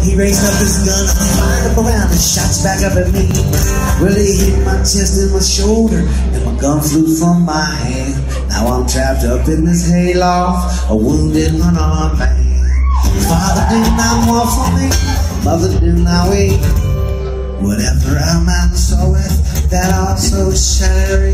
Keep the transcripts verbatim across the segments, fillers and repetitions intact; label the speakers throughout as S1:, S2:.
S1: He raised up his gun, fired up around, and shots back up at me. Well, he hit my chest and my shoulder, and my gun flew from my hand. Now I'm trapped up in this hayloft, a wounded, unarmed man. Father, do not war for me. Mother, do not wait. Whatever I'm at, so with that also shattering.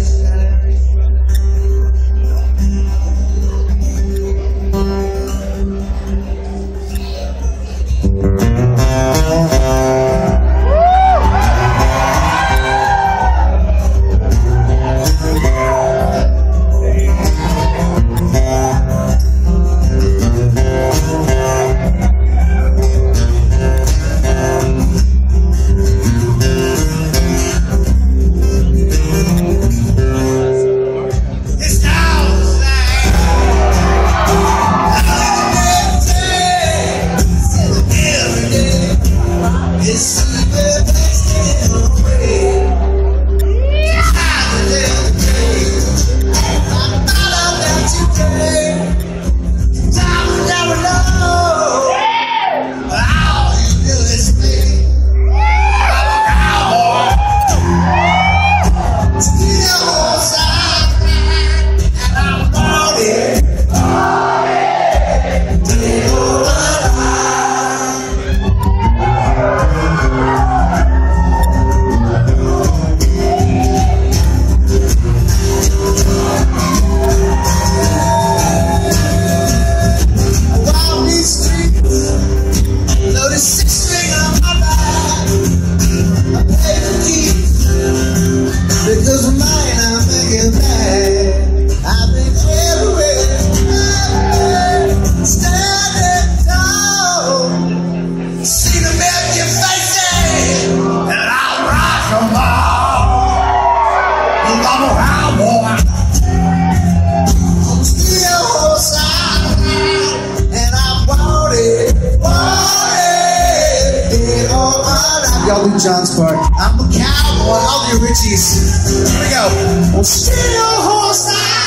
S1: Y'all do John's part. I'm a cowboy, all the Richies. Here we go. Well, steal a horse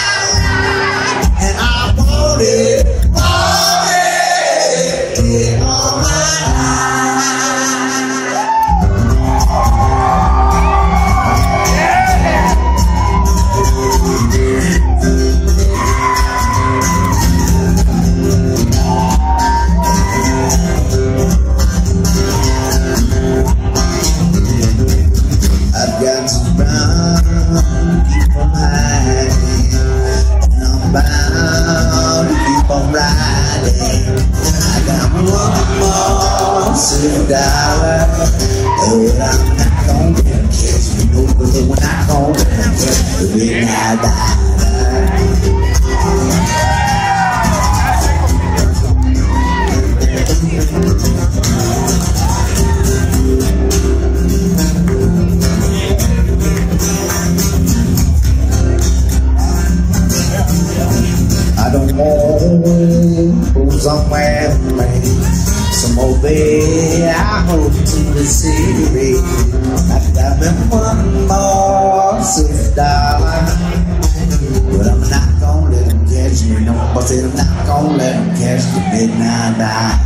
S1: I ride, and I want it, want it, it all my dollar, but I'm not gonna catch me no good when I gonna catch me when I die. I don't want to go somewhere, man. Some old day, I hope to the city. I got me one more silver dollar, but I'm not gonna let them catch me. No, I said I'm not gonna let them catch the midnight ride.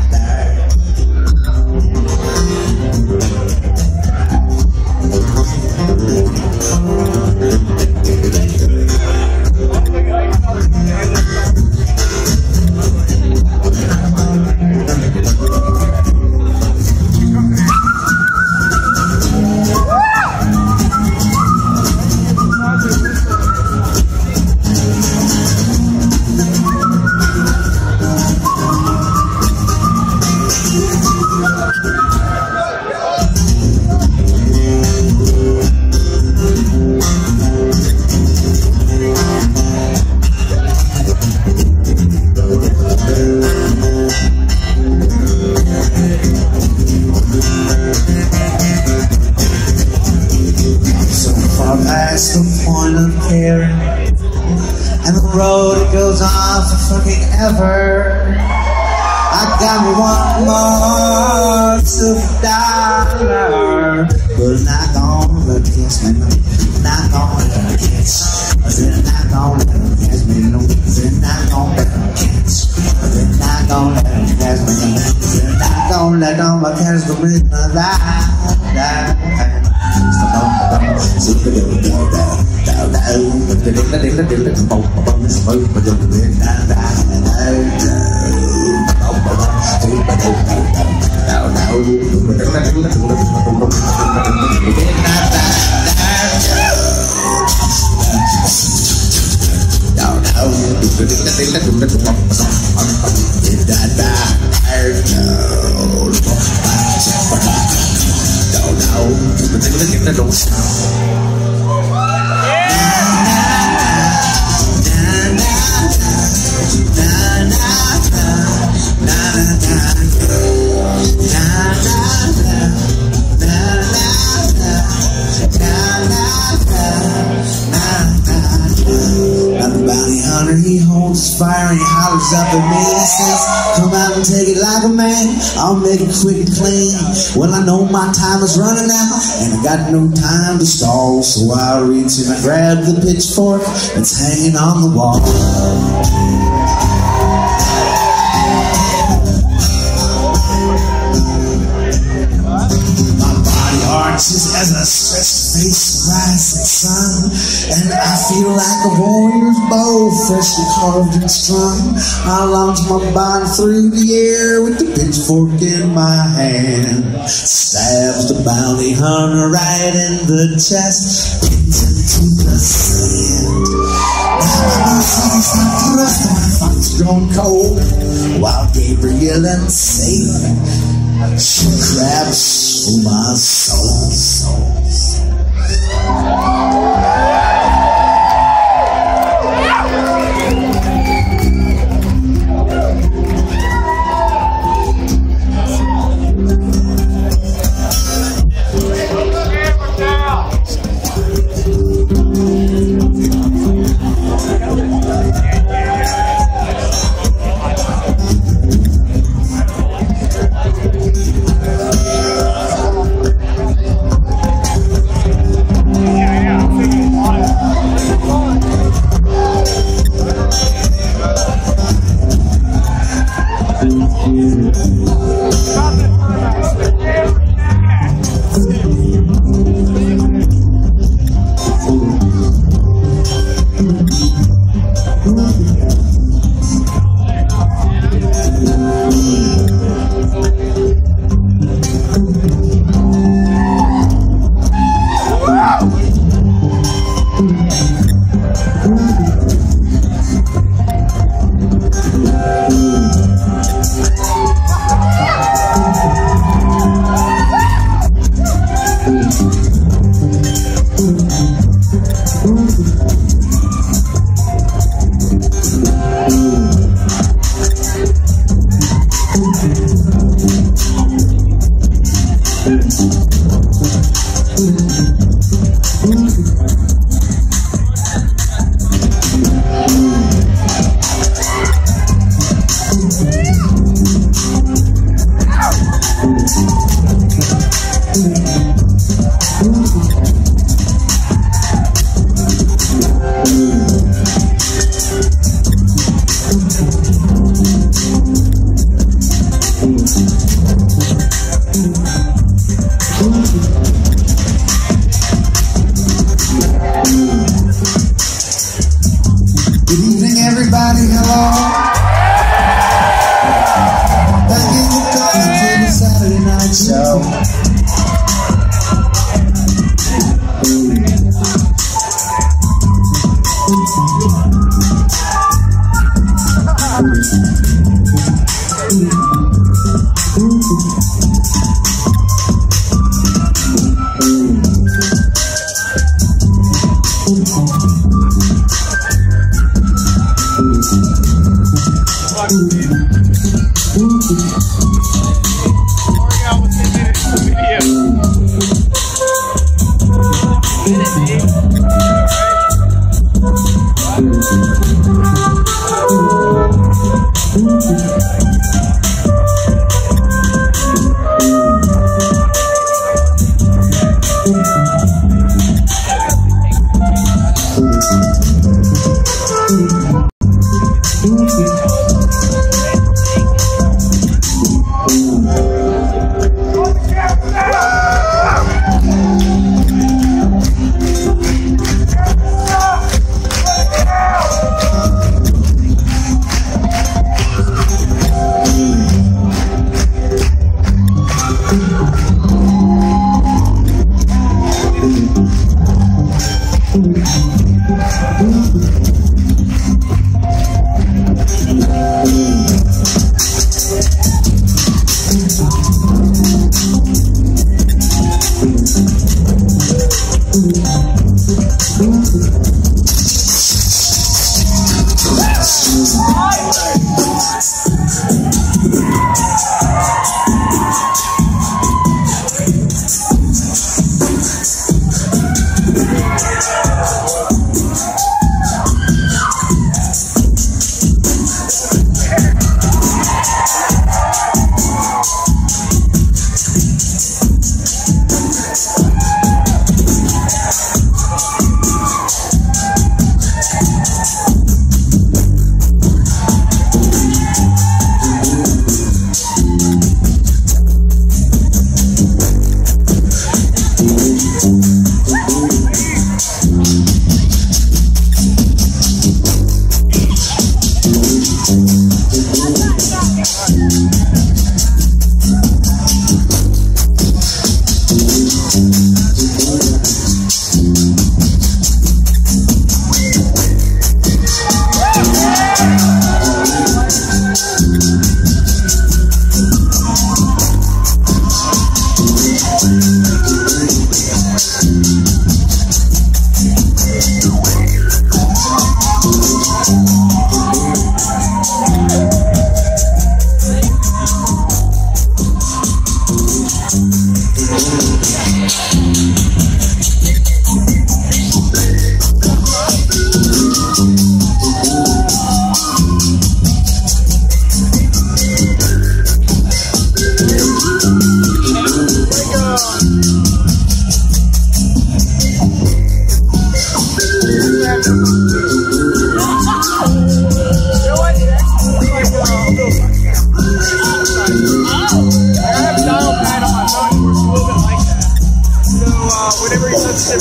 S1: That's the point of caring, and the road it goes on for fucking ever. I got me one more silver dollar, but I'm not gonna let them catch me, no. Not gonna let them catch. I said I'm not gonna let them catch me, no. I said I'm not gonna let them catch. I said I'm not gonna let them catch me, no. I said I'm not gonna on that on my cast the midnight die. He holds fire and he hollers up at me and says, come out and take it like a man, I'll make it quick and clean. Well, I know my time is running out and I got no time to stall, so I reach and I grab the pitchfork that's hanging on the wall. Arches as I stretch face the rising sun, and I feel like a warrior's bow, freshly carved and strung. I launch my body through the air with the pitchfork in my hand, stabs the bounty hunter right in the chest, pins into the sand. Now my knees start to rust, my fox grown cold, while Gabriel and Satan she grabs for my soul.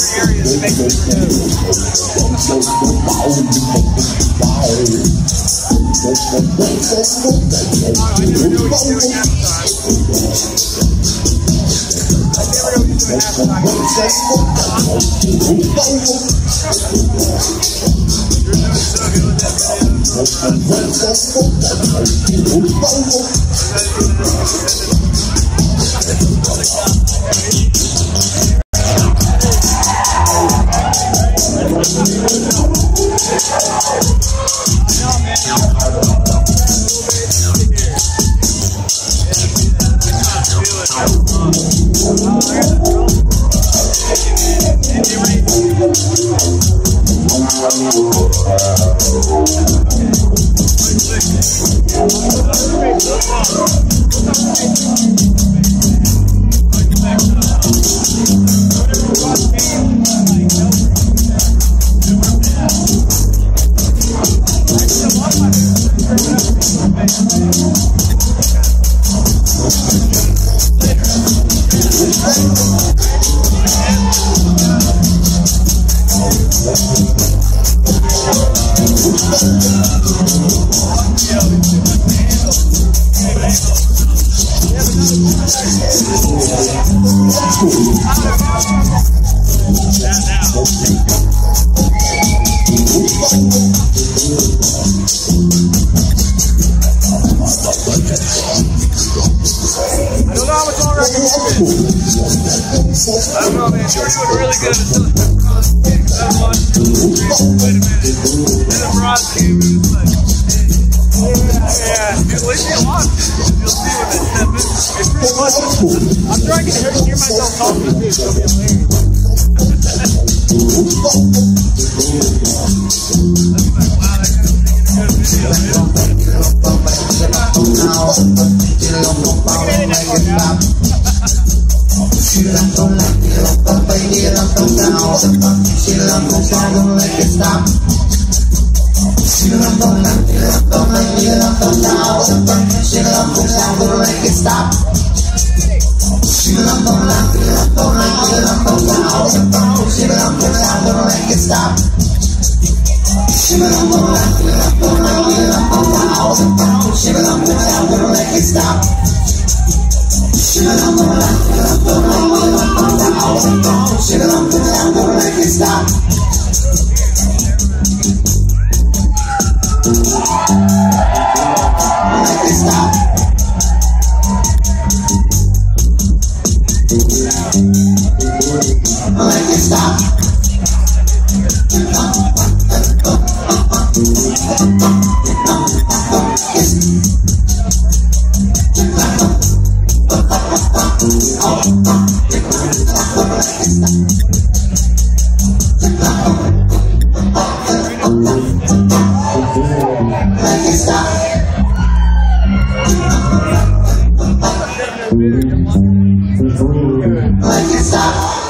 S2: areas to make it
S1: Like it stop.